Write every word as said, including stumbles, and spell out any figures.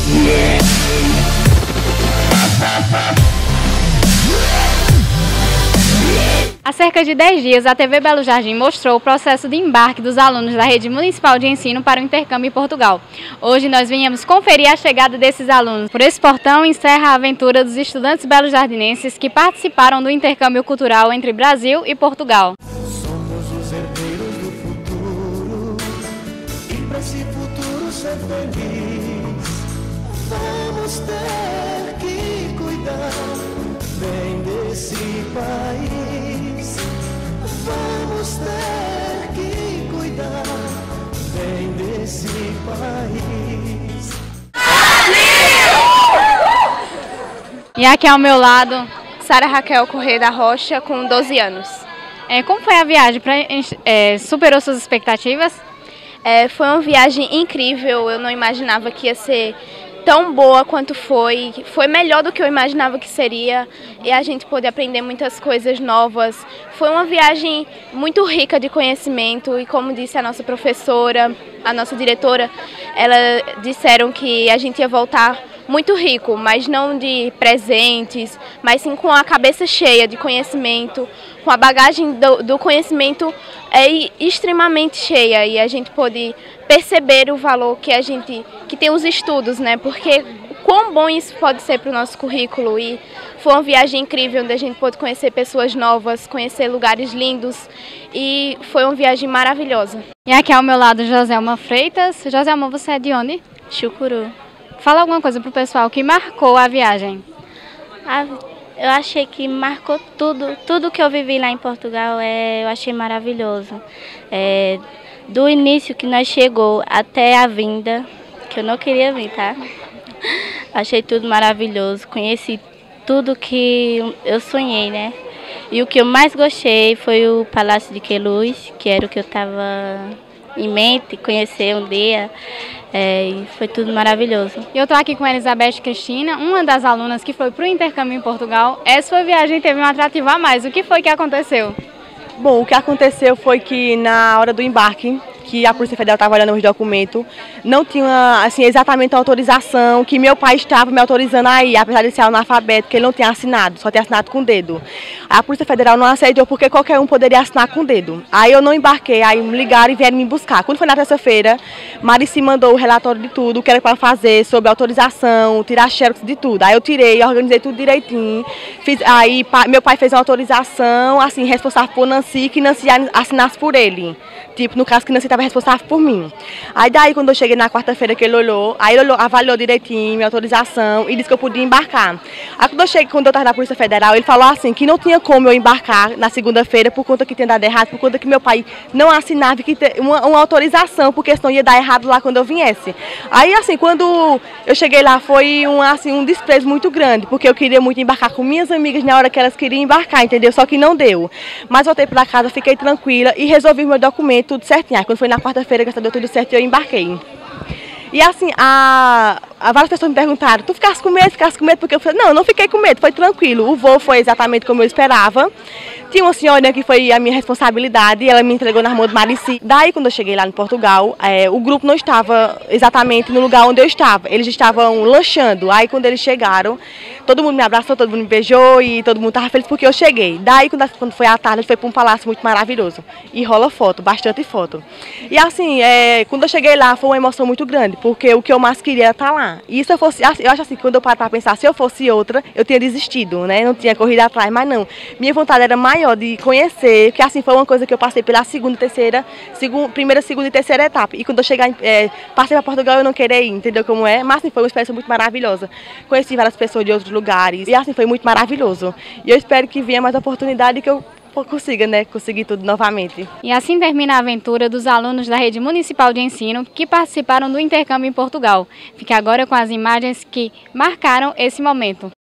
Há cerca de dez dias, a T V Belo Jardim mostrou o processo de embarque dos alunos da Rede Municipal de Ensino para o intercâmbio em Portugal. Hoje nós viemos conferir a chegada desses alunos. Por esse portão encerra a aventura dos estudantes belo-jardinenses que participaram do intercâmbio cultural entre Brasil e Portugal. Somos os herdeiros do futuro e para esse futuro ser feliz vamos ter que cuidar bem desse país. Vamos ter que cuidar bem desse país. E aqui ao meu lado, Sara Raquel Corrêa da Rocha, com doze anos. É, como foi a viagem? Pra, é, superou suas expectativas? É, foi uma viagem incrível, eu não imaginava que ia ser tão boa quanto foi, foi melhor do que eu imaginava que seria e a gente pôde aprender muitas coisas novas. Foi uma viagem muito rica de conhecimento e, como disse a nossa professora, a nossa diretora, elas disseram que a gente ia voltar muito rico, mas não de presentes, mas sim com a cabeça cheia de conhecimento, com a bagagem do, do conhecimento é extremamente cheia e a gente pôde perceber o valor que a gente que tem os estudos, né? Porque quão bom isso pode ser para o nosso currículo e foi uma viagem incrível onde a gente pôde conhecer pessoas novas, conhecer lugares lindos e foi uma viagem maravilhosa. E aqui ao meu lado, Joselma Freitas. Joselma, você é de onde? Chucuru. Fala alguma coisa pro pessoal que marcou a viagem. Ah, eu achei que marcou tudo, tudo que eu vivi lá em Portugal, é, eu achei maravilhoso. É, do início que nós chegou até a vinda, que eu não queria vir, tá? Achei tudo maravilhoso, conheci tudo que eu sonhei, né? E o que eu mais gostei foi o Palácio de Queluz, que era o que eu estava em mente conhecer um dia. É, e foi tudo maravilhoso. Eu estou aqui com a Elizabeth Cristina, uma das alunas que foi para o intercâmbio em Portugal. Essa sua viagem teve um atrativo a mais. O que foi que aconteceu? Bom, o que aconteceu foi que na hora do embarque, que a Polícia Federal estava olhando os documentos, não tinha assim, exatamente a autorização que meu pai estava me autorizando aí, apesar de ser analfabeto, que ele não tinha assinado, só tinha assinado com o dedo. A Polícia Federal não aceitou porque qualquer um poderia assinar com o dedo. Aí eu não embarquei, aí me ligaram e vieram me buscar. Quando foi na terça-feira, Marici mandou o relatório de tudo, o que era para fazer, sobre autorização, tirar xerox de tudo. Aí eu tirei, organizei tudo direitinho. Fiz, aí meu pai fez uma autorização, assim, responsável por Nancy, que Nancy assinasse por ele. Tipo, no caso que Nancy estava responsável por mim. Aí daí, quando eu cheguei na quarta-feira que ele olhou, aí ele olhou, avaliou direitinho minha autorização e disse que eu podia embarcar. Aí quando eu cheguei, quando eu estava na Polícia Federal, ele falou assim, que não tinha como eu embarcar na segunda-feira por conta que tinha dado errado, por conta que meu pai não assinava que uma, uma autorização, porque senão ia dar errado lá quando eu viesse. Aí assim, quando eu cheguei lá, foi um, assim, um desprezo muito grande, porque eu queria muito embarcar com minhas amigas na hora que elas queriam embarcar, entendeu? Só que não deu. Mas voltei para casa, fiquei tranquila e resolvi o meu documento tudo certinho. Aí quando foi na quarta-feira que deu tudo certo, eu embarquei. E assim, a, a várias pessoas me perguntaram, tu ficaste com medo, ficaste com medo? Porque eu falei, não, eu não fiquei com medo, foi tranquilo. O voo foi exatamente como eu esperava. Tinha uma senhora que foi a minha responsabilidade e ela me entregou na mão de Marici. Daí, quando eu cheguei lá em Portugal, é, o grupo não estava exatamente no lugar onde eu estava. Eles estavam lanchando. Aí, quando eles chegaram, todo mundo me abraçou, todo mundo me beijou e todo mundo estava feliz porque eu cheguei. Daí, quando, quando foi à tarde, a gente foi para um palácio muito maravilhoso. E rola foto, bastante foto. E assim, é, quando eu cheguei lá, foi uma emoção muito grande, porque o que eu mais queria era estar lá. E se eu fosse, eu acho assim, quando eu paro para pensar, se eu fosse outra, eu tinha desistido, né? Não tinha corrido atrás, mas não. Minha vontade era maior de conhecer, porque assim foi uma coisa que eu passei pela segunda, terceira, segunda, primeira, segunda e terceira etapa. E quando eu chegar, é, passei para Portugal, eu não queria ir, entendeu como é? Mas assim, foi uma experiência muito maravilhosa. Conheci várias pessoas de outros lugares e assim foi muito maravilhoso. E eu espero que venha mais oportunidade e que eu consiga, né, conseguir tudo novamente. E assim termina a aventura dos alunos da Rede Municipal de Ensino que participaram do intercâmbio em Portugal. Fique agora com as imagens que marcaram esse momento.